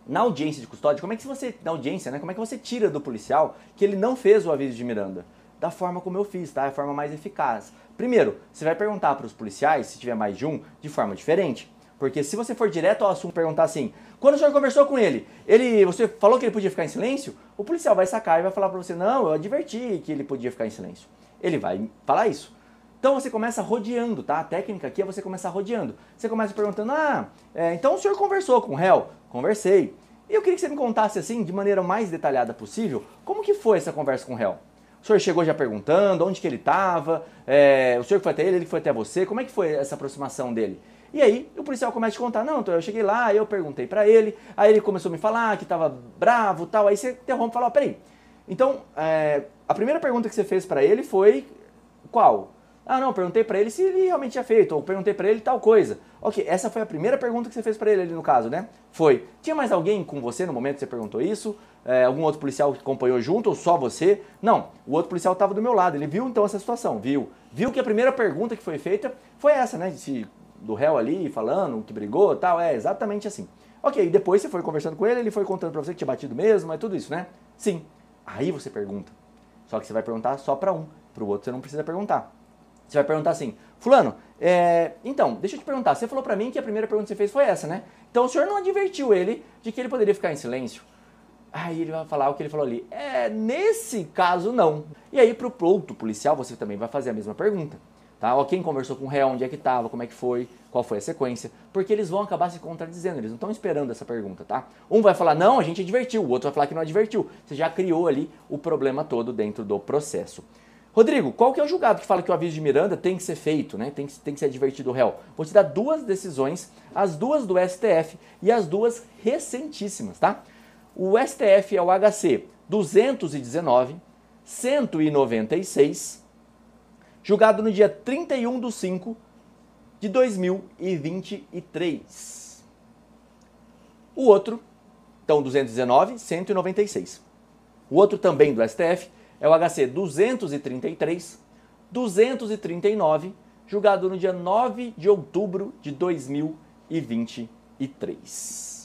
Na audiência de custódia, como é que você, na audiência, né, como é que você tira do policial que ele não fez o aviso de Miranda? Da forma como eu fiz, tá? É a forma mais eficaz. Primeiro, você vai perguntar para os policiais, se tiver mais de um, de forma diferente. Porque se você for direto ao assunto, perguntar assim, quando o senhor conversou com ele, você falou que ele podia ficar em silêncio? O policial vai sacar e vai falar para você, não, eu adverti que ele podia ficar em silêncio. Ele vai falar isso. Então você começa rodeando, tá? A técnica aqui é você começar rodeando. Você começa perguntando, então o senhor conversou com o réu? Conversei. E eu queria que você me contasse assim, de maneira mais detalhada possível, como que foi essa conversa com o réu? O senhor chegou já perguntando onde que ele estava, o senhor que foi até ele foi até você, como é que foi essa aproximação dele? E aí o policial começa a te contar, não, então eu cheguei lá, eu perguntei pra ele, aí ele começou a me falar que tava bravo e tal, aí você interrompe e fala, peraí, então a primeira pergunta que você fez pra ele foi qual? Ah, não, perguntei pra ele se ele realmente tinha feito, ou perguntei pra ele tal coisa. Ok, essa foi a primeira pergunta que você fez pra ele ali no caso, né? Foi. Tinha mais alguém com você no momento que você perguntou isso? Algum outro policial que acompanhou junto, ou só você? Não, o outro policial estava do meu lado, ele viu então essa situação, viu que a primeira pergunta que foi feita foi essa, né? Do réu ali, falando que brigou e tal, exatamente assim. Ok, depois você foi conversando com ele foi contando pra você que tinha batido mesmo, tudo isso, né? Sim. Aí você pergunta. Só que você vai perguntar só pra um, pro outro você não precisa perguntar. Você vai perguntar assim, fulano, então, deixa eu te perguntar, você falou pra mim que a primeira pergunta que você fez foi essa, né? Então o senhor não advertiu ele de que ele poderia ficar em silêncio? Aí ele vai falar o que ele falou ali, nesse caso não. E aí pro outro policial você também vai fazer a mesma pergunta. Tá? Ó, quem conversou com o réu, onde é que estava, como é que foi, qual foi a sequência, porque eles vão acabar se contradizendo, eles não estão esperando essa pergunta, tá? Um vai falar, não, a gente advertiu, o outro vai falar que não advertiu. Você já criou ali o problema todo dentro do processo. Rodrigo, qual que é o julgado que fala que o aviso de Miranda tem que ser feito, né? Tem que ser advertido o réu? Vou te dar duas decisões, as duas do STF e as duas recentíssimas, tá? O STF é o HC 219, 196, julgado no dia 31/5 de 2023. O outro, então 219, 196. O outro também do STF é o HC 233, 239, julgado no dia 9 de outubro de 2023.